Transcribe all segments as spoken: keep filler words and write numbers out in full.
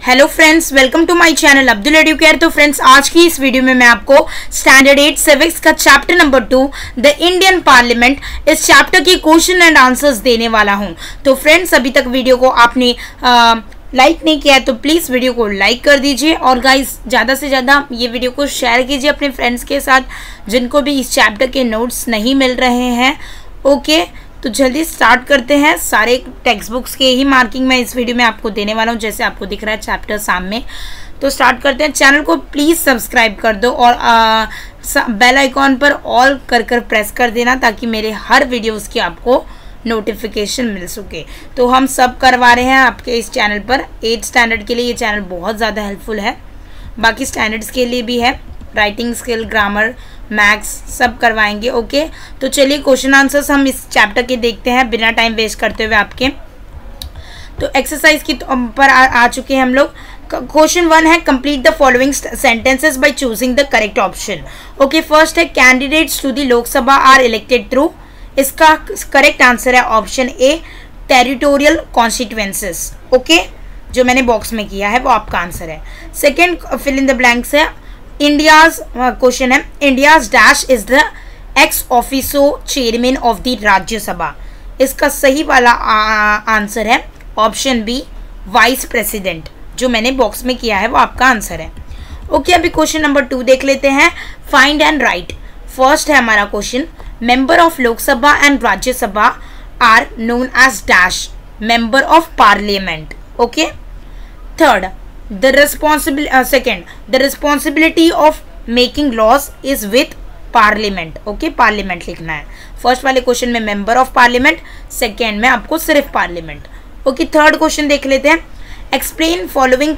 Hello friends, welcome to my channel Abdul Educare. तो friends, आज की इस वीडियो में मैं आपको स्टैंडर्ड एट सिविक्स का chapter number two the Indian parliament इस चैप्टर के क्वेश्चन एंड आंसर्स देने वाला हूं। तो फ्रेंड्स, अभी तक वीडियो को आपने लाइक नहीं किया है तो प्लीज़ वीडियो को लाइक कर दीजिए और गाइस ज़्यादा से ज़्यादा ये वीडियो को शेयर कीजिए अपने फ्रेंड्स के साथ जिनको भी इस चैप्टर के नोट्स नहीं मिल रहे हैं। ओके, तो जल्दी स्टार्ट करते हैं। सारे टेक्स्ट बुक्स के ही मार्किंग मैं इस वीडियो में आपको देने वाला हूँ, जैसे आपको दिख रहा है चैप्टर सामने। तो स्टार्ट करते हैं। चैनल को प्लीज़ सब्सक्राइब कर दो और आ, बेल आइकॉन पर ऑल कर कर प्रेस कर देना ताकि मेरे हर वीडियोस की आपको नोटिफिकेशन मिल सके। तो हम सब करवा रहे हैं आपके इस चैनल पर। एट स्टैंडर्ड के लिए ये चैनल बहुत ज़्यादा हेल्पफुल है, बाकी स्टैंडर्ड्स के लिए भी है। राइटिंग स्किल, ग्रामर, मैथ्स सब करवाएंगे। ओके, तो चलिए क्वेश्चन आंसर्स हम इस चैप्टर के देखते हैं बिना टाइम वेस्ट करते हुए आपके। तो एक्सरसाइज की पर आ, आ चुके हैं हम लोग। क्वेश्चन वन है, complete the following sentences by choosing the correct option. Okay, first है candidates to the Lok Sabha are elected through. इसका करेक्ट आंसर है option A, territorial constituencies. Okay, जो मैंने बॉक्स में किया है वो आपका आंसर है। Second fill in the blanks है, इंडियाज क्वेश्चन है, India's dash is the ex officio chairman of the Rajya Sabha. इसका सही वाला आंसर है ऑप्शन बी, वाइस प्रेसिडेंट। जो मैंने बॉक्स में किया है वो आपका आंसर है। ओके, अभी क्वेश्चन नंबर टू देख लेते हैं। Find and right. फर्स्ट है हमारा question, member of Lok Sabha and Rajya Sabha are known as dash member of parliament. Okay, third, the responsible uh, second, the responsibility of making laws is with parliament. okay, parliament लिखना है। First वाले question में member of parliament, second में आपको सिर्फ parliament. Okay, third question देख लेते हैं। Explain following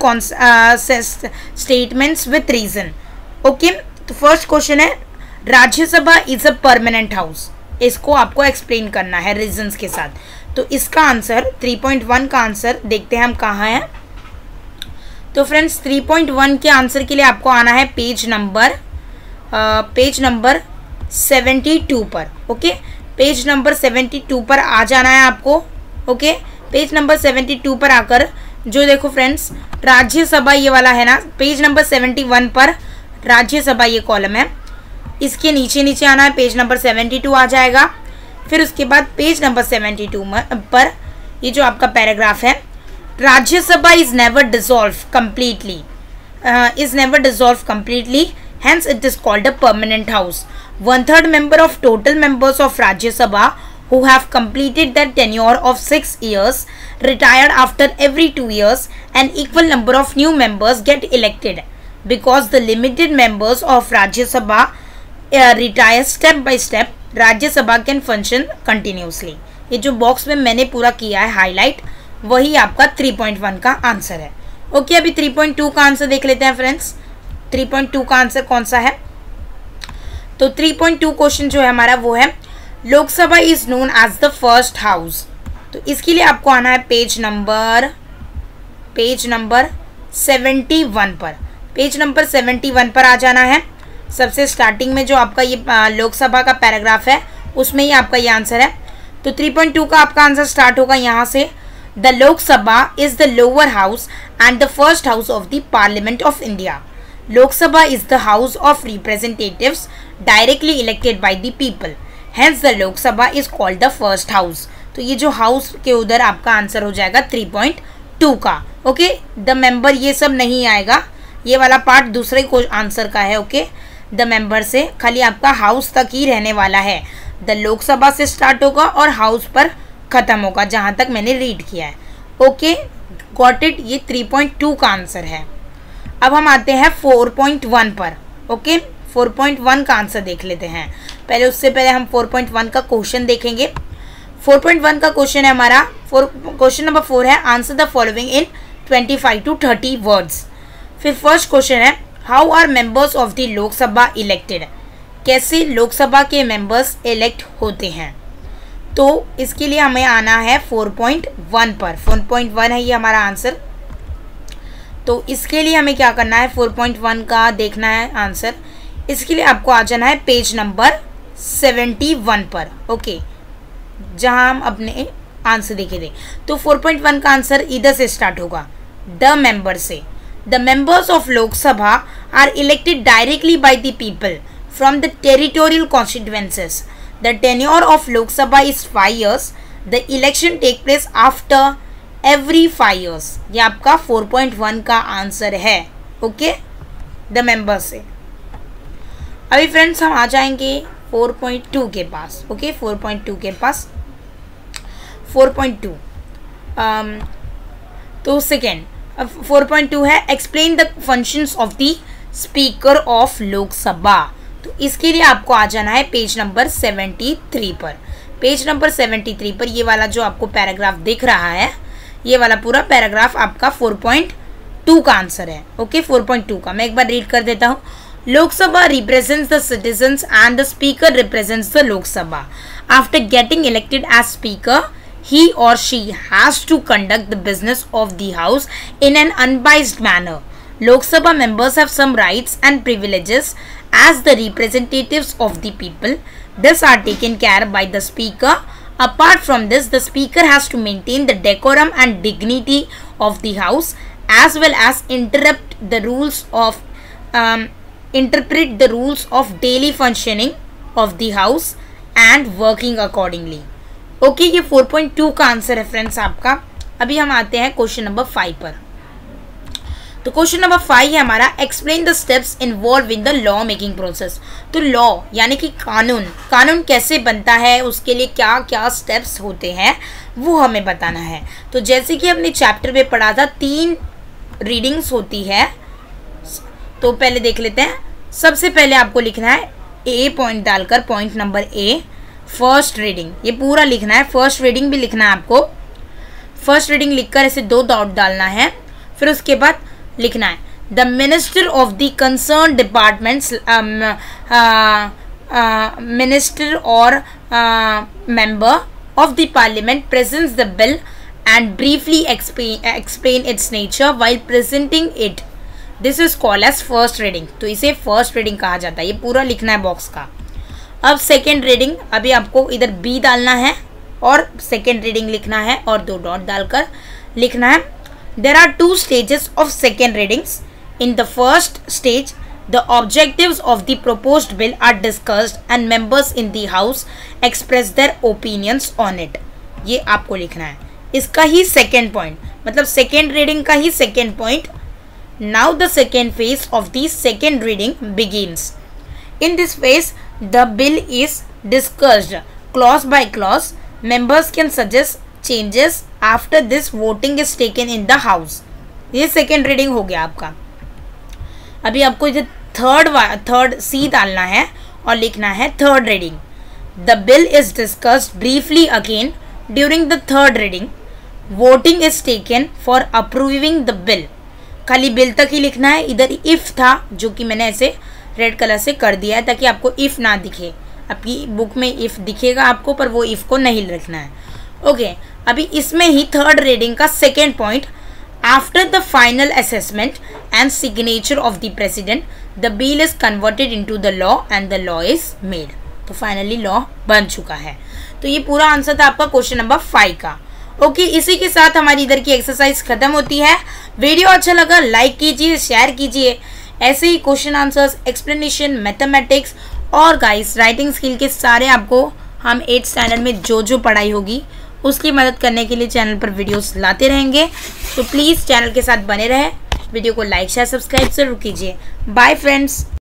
statements with reason. Okay, तो फर्स्ट क्वेश्चन है, Rajya Sabha is a permanent house. इसको आपको एक्सप्लेन करना है रीजंस के साथ। तो इसका आंसर थ्री पॉइंट वन का आंसर देखते हैं हम कहाँ है। तो फ्रेंड्स, थ्री पॉइंट वन के आंसर के लिए आपको आना है page number page number seventy two पर। Okay, page number seventy two पर आ जाना है आपको। Okay, page number seventy two पर आकर जो देखो फ्रेंड्स, राज्यसभा ये वाला है ना, पेज नंबर सेवेंटी वन पर राज्यसभा ये कॉलम है। इसके नीचे नीचे आना है, पेज नंबर सेवेंटी टू आ जाएगा। फिर उसके बाद पेज नंबर सेवेंटी टू पर ये जो आपका पैराग्राफ है, Rajya is never dissolved completely, uh, is never dissolved completely, hence it is called a permanent house. One third member of total members of Rajya Sabha who have completed their tenure of six years retired after every two years. An equal number of new members get elected because the limited members of Rajya Sabha uh, retire step by step. Rajya Sabha can function continuously. ये जो box में मैंने पूरा किया है highlight, वही आपका three point one का आंसर है। ओके, अभी थ्री पॉइंट टू का आंसर देख लेते हैं फ्रेंड्स। थ्री पॉइंट टू का आंसर कौन सा है? तो थ्री पॉइंट टू क्वेश्चन जो है हमारा वो है, Lok Sabha is known as the first house. तो इसके लिए आपको आना है page number page number seventy one पर। पेज नंबर सेवेंटी वन पर आ जाना है। सबसे स्टार्टिंग में जो आपका ये लोकसभा का पैराग्राफ है उसमें ही आपका ये आंसर है। तो थ्री पॉइंट टू का आपका आंसर स्टार्ट होगा यहाँ से। The Lok Sabha is the lower house and the first house of the Parliament of India. Lok Sabha is the house of representatives directly elected by the people. Hence the Lok Sabha is called the first house. तो ये जो house के उधर आपका answer हो जाएगा three point two का। Okay, the member ये सब नहीं आएगा, ये वाला पार्ट दूसरे को आंसर का है। ओके, द मेंबर से खाली आपका हाउस तक ही रहने वाला है। द लोकसभा से स्टार्ट होगा और हाउस पर खत्म होगा, जहां तक मैंने रीड किया है। Okay, got it. ये थ्री पॉइंट टू का आंसर है। अब हम आते हैं फोर पॉइंट वन पर। ओके, फोर पॉइंट वन का आंसर देख लेते हैं। पहले उससे पहले हम फोर पॉइंट वन का क्वेश्चन देखेंगे। फोर पॉइंट वन का क्वेश्चन है हमारा, फोर क्वेश्चन नंबर फोर है, answer the following in twenty five to thirty words. फिर फर्स्ट क्वेश्चन है, how are members of the Lok Sabha elected. कैसे लोकसभा के मेंबर्स इलेक्ट होते हैं। तो इसके लिए हमें आना है फोर पॉइंट वन पर। फोर पॉइंट वन है ये हमारा आंसर। तो इसके लिए हमें क्या करना है, फोर पॉइंट वन का देखना है आंसर। इसके लिए आपको आ जाना है पेज नंबर सेवेंटी वन पर। ओके, जहां हम अपने आंसर देखे थे। तो फोर पॉइंट वन का आंसर इधर से स्टार्ट होगा। द मेंबर से। The members of Lok Sabha are elected directly by the people from the territorial constituencies. The tenure of Lok Sabha is five years. The election take place after every five years. ये आपका four point one का answer है। Okay, the member से। अभी friends हम आ जाएंगे four point two के पास। ओके, फोर पॉइंट टू के पास। फोर पॉइंट टू तो सेकेंड फोर पॉइंट टू है explain the functions of the speaker of Lok Sabha. तो इसके लिए आपको आ जाना है पेज नंबर सेवेंटी थ्री पर। पेज नंबर सेवेंटी थ्री पर ये वाला जो आपको पैराग्राफ दिख रहा है, ये वाला पूरा पैराग्राफ आपका फोर पॉइंट टू का आंसर है। ओके, फोर पॉइंट टू का मैं एक बार रीड कर देता हूँ। Lok Sabha represents the citizens and the speaker represents the Lok Sabha. After getting elected as speaker, he or she has to conduct the business of the house in an unbiased manner. Lok Sabha members have some rights and privileges as the representatives of the people. These are taken care by the speaker. Apart from this, the speaker has to maintain the decorum and dignity of the house as well as interrupt the rules of um, interpret the rules of daily functioning of the house and working accordingly. Okay okay, ये four point two का answer है friends आपका। अभी हम आते हैं question number five पर। तो क्वेश्चन नंबर फाइव है हमारा explain the steps involve in the law making process. तो लॉ यानी कि कानून, कानून कैसे बनता है, उसके लिए क्या क्या स्टेप्स होते हैं वो हमें बताना है। तो जैसे कि हमने चैप्टर में पढ़ा था, तीन रीडिंग्स होती है। तो पहले देख लेते हैं। सबसे पहले आपको लिखना है ए पॉइंट डालकर, point number A first reading, ये पूरा लिखना है। फर्स्ट रीडिंग भी लिखना है आपको। फर्स्ट रीडिंग लिखकर ऐसे दो डॉट डालना है। फिर उसके बाद लिखना है the minister of the concern departments, minister और member of the parliament presents the bill and briefly explain its nature while presenting it. This is called as first reading. तो इसे फर्स्ट रीडिंग कहा जाता है। ये पूरा लिखना है बॉक्स का। अब सेकेंड रीडिंग, अभी आपको इधर बी डालना है और सेकेंड रीडिंग लिखना है और दो डॉट डालकर लिखना है there are two stages of second readings. In the first stage the objectives of the proposed bill are discussed and members in the house express their opinions on it. ये आपको लिखना है। इसका ही सेकेंड पॉइंट, मतलब second reading का ही second point. Now the second phase of the second reading begins. In this phase, the bill is discussed clause by clause. Members can suggest changes after this voting is taken in the house. ये second reading हो गया आपका। अभी आपको इधर third third C डालना है और लिखना है third reading. The bill is discussed briefly again during the third reading. Voting is taken for approving the bill. खाली बिल तक ही लिखना है। इधर इफ़ था जो कि मैंने ऐसे रेड कलर से कर दिया है ताकि आपको इफ़ ना दिखे। आपकी बुक में इफ़ दिखेगा आपको, पर वो इफ़ को नहीं लिखना है। ओके, अभी इसमें ही थर्ड रीडिंग का second point, after the final assessment and signature of the president the bill is converted into the law and the law is made. तो फाइनली लॉ बन चुका है। तो ये पूरा आंसर था आपका क्वेश्चन नंबर फाइव का। ओके okay, इसी के साथ हमारी इधर की एक्सरसाइज खत्म होती है। वीडियो अच्छा लगा लाइक कीजिए, शेयर कीजिए। ऐसे ही क्वेश्चन आंसर्स, एक्सप्लेनेशन, मैथमेटिक्स और गाइस राइटिंग स्किल के सारे आपको हम एट स्टैंडर्ड में जो जो पढ़ाई होगी उसकी मदद करने के लिए चैनल पर वीडियोस लाते रहेंगे। तो प्लीज़ चैनल के साथ बने रहे। वीडियो को लाइक शेयर सब्सक्राइब जरूर कीजिए। Bye friends.